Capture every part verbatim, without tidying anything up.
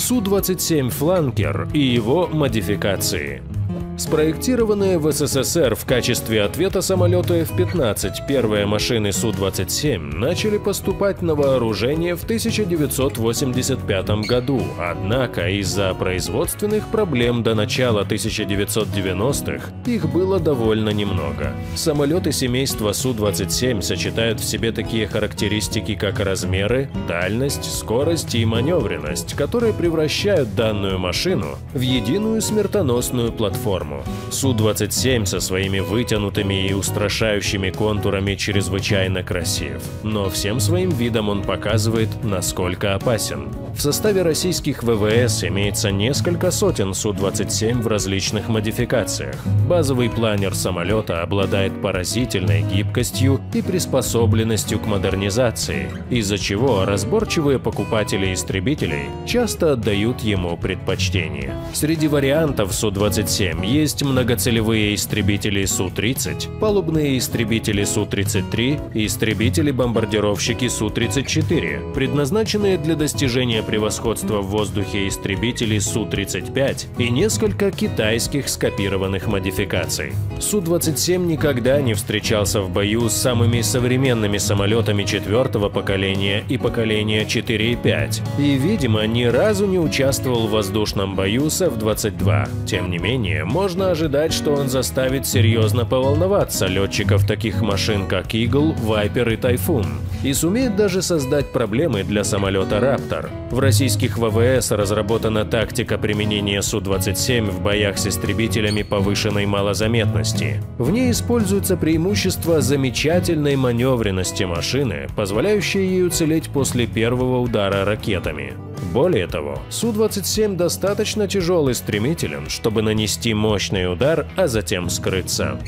Су двадцать семь «Фланкер» и его модификации. Спроектированные в СССР в качестве ответа самолету эф пятнадцать первые машины Су двадцать семь начали поступать на вооружение в тысяча девятьсот восемьдесят пятом году, однако из-за производственных проблем до начала тысяча девятьсот девяностых их было довольно немного. Самолеты семейства Су двадцать семь сочетают в себе такие характеристики, как размеры, дальность, скорость и маневренность, которые превращают данную машину в единую смертоносную платформу. Су двадцать семь со своими вытянутыми и устрашающими контурами чрезвычайно красив, но всем своим видом он показывает, насколько опасен. В составе российских вэ вэ эс имеется несколько сотен Су двадцать семь в различных модификациях. Базовый планер самолета обладает поразительной гибкостью и приспособленностью к модернизации, из-за чего разборчивые покупатели истребителей часто отдают ему предпочтение. Среди вариантов Су двадцать семь есть многоцелевые истребители Су тридцать, палубные истребители Су тридцать три и истребители-бомбардировщики Су тридцать четыре, предназначенные для достижения превосходства в воздухе истребители Су тридцать пять и несколько китайских скопированных модификаций. Су двадцать семь никогда не встречался в бою с самыми современными самолетами четвертого поколения и поколения четыре и пять, и, видимо, ни разу не участвовал в воздушном бою с эф двадцать два. Тем не менее, можно ожидать, что он заставит серьезно поволноваться летчиков таких машин, как Eagle, Viper и Typhoon, и сумеет даже создать проблемы для самолета Raptor. В российских вэ вэ эс разработана тактика применения Су двадцать семь в боях с истребителями повышенной малозаметности. В ней используется преимущество замечательной маневренности машины, позволяющее ей уцелеть после первого удара ракетами. Более того, Су двадцать семь достаточно тяжел и стремителен, чтобы нанести мощный удар, а затем скрыться.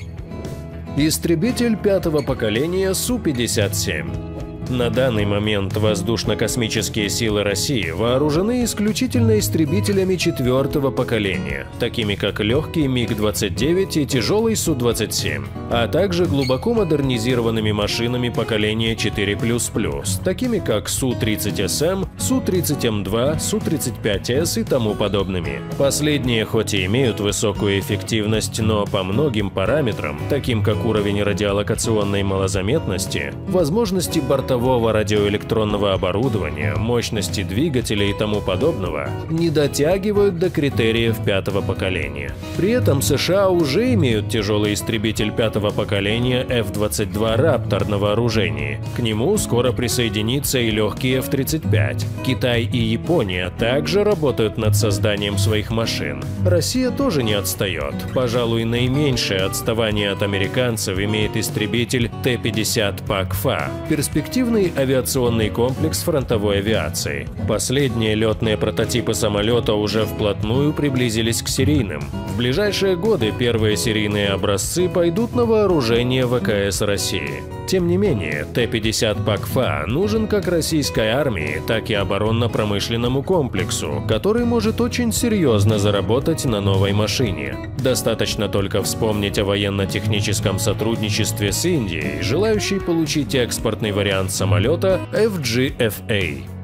Истребитель пятого поколения Су пятьдесят семь. На данный момент воздушно-космические силы России вооружены исключительно истребителями четвертого поколения, такими как легкий миг двадцать девять и тяжелый Су двадцать семь, а также глубоко модернизированными машинами поколения четыре плюс плюс, такими как Су тридцать эс эм, Су тридцать эм два, Су тридцать пять эс и тому подобными. Последние хоть и имеют высокую эффективность, но по многим параметрам, таким как уровень радиолокационной малозаметности, возможности бортового радиоэлектронного оборудования, мощности двигателя и тому подобного, не дотягивают до критериев пятого поколения. При этом США уже имеют тяжелый истребитель пятого поколения эф двадцать два Raptor на вооружении. К нему скоро присоединится и легкий эф тридцать пять. Китай и Япония также работают над созданием своих машин. Россия тоже не отстает. Пожалуй, наименьшее отставание от американцев имеет истребитель Т пятьдесят ПАК-ФА. Перспективный авиационный комплекс фронтовой авиации. Последние летные прототипы самолета уже вплотную приблизились к серийным. В ближайшие годы первые серийные образцы пойдут на вооружение вэ ка эс России. Тем не менее, Т пятьдесят ПАК-ФА нужен как российской армии, так и оборонно-промышленному комплексу, который может очень серьезно заработать на новой машине. Достаточно только вспомнить о военно-техническом сотрудничестве с Индией, желающей получить экспортный вариант самолета эф джи эф эй.